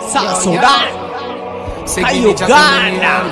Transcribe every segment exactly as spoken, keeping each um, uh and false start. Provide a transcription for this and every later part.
South Sudan, Uganda,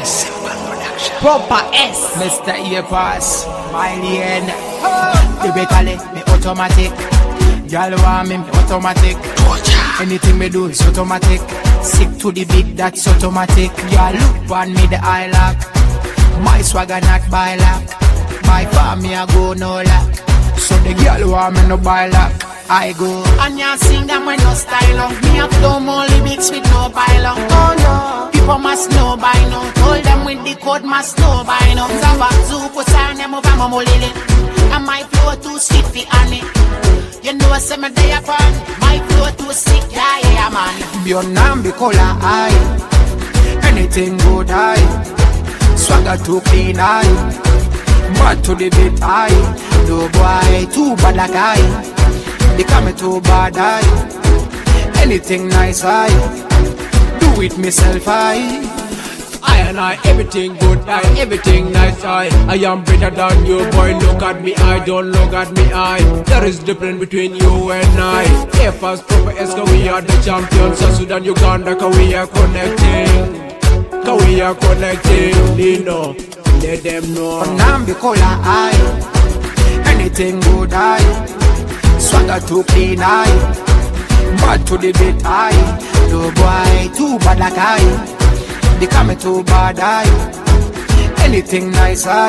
Proper S, Mister Earpass, my lane. Typically, me automatic. Girl want me, me automatic. Anything me do is automatic. Sick to the beat, that's automatic. Girl look on me, the eye lock. My swagger not by lock. By far me I go no lock. So the girl want me no buy lock. I go and you sing them when no style on. Me have no more lyrics with no pylon. Oh no, people must know by now. Told them with the code must know by now. Zaba Zuko sign them over my molly. And my flow too stiff for honey. You know I say me day upon. My flow too sick, yeah yeah man. Beyond nam be color eye. Anything good eye. Swagger too clean eye. Mad to the bit eye. No boy too bad like I. They come too bad I. Anything nice I. Do it myself I. I and I, everything good I, everything nice I. I am better than you boy, look at me I, don't look at me I. There is difference between you and I. If us proper S, cause we are the champions. South Sudan, Uganda, cause we are connecting. Cause we are connecting, Lino, let them know. Nam be color I. Anything good I. Swagger too clean I. Bad to the bit I. No boy too bad like I. They come too bad I. Anything nice I.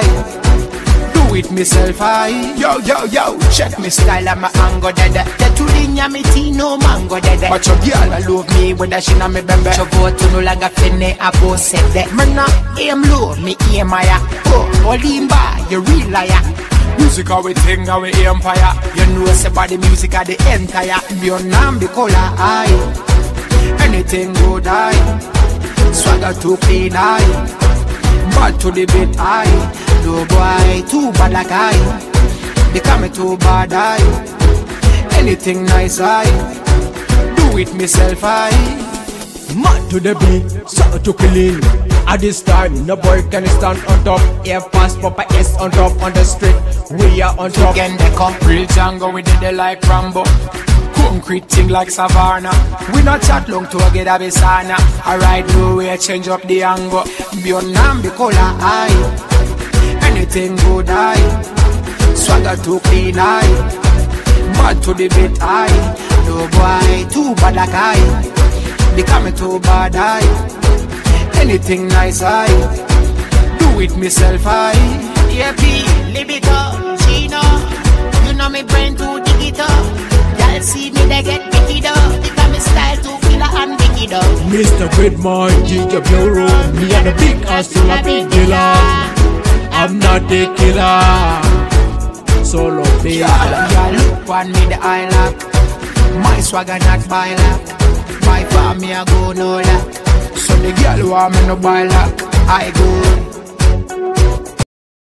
Do it myself I. Yo yo yo, check me style and my angle dada. The tulinya me tea no mango dada. But your girl I love me when that she na me bembe. Your go to no longer finne a bo set that. Man na aim low, me aim higher. Oh, Olimba, you real liar. Music how we thing, how we empire. You know somebody music at the entire. Beyond nam be color I. Anything good I. Swagger too clean I. Bad to the bit I. No boy too bad like I. They come too bad I. Anything nice I. Do it myself I. Mad to the beat, so to clean. At this time, no boy can stand on top. Air fast, Proper S on top on the street. We are on top. Again they come. Real Django, we did it like Rambo. Concrete thing like Savannah. We not chat long together be sana. Alright, no way change up the angle. Beyond nam be color I. Anything good I. Swagger too clean I. Bad to the bit I. No boy too bad like I. They come too bad I. Anything nice I. Do it myself I. Yeah, P, Libito, Chino. You know me brain too digital. Y'all see me they get wicked up. Because me style too killer and wicked up. Mister Goodman, Ginger Bureau. Me and the big ass to a big killer. I'm not the killer. Solo big. Y'all look on me the eye lock. My swagger not by lock. My far me I go no lock. So the girl want me no buy lock. I go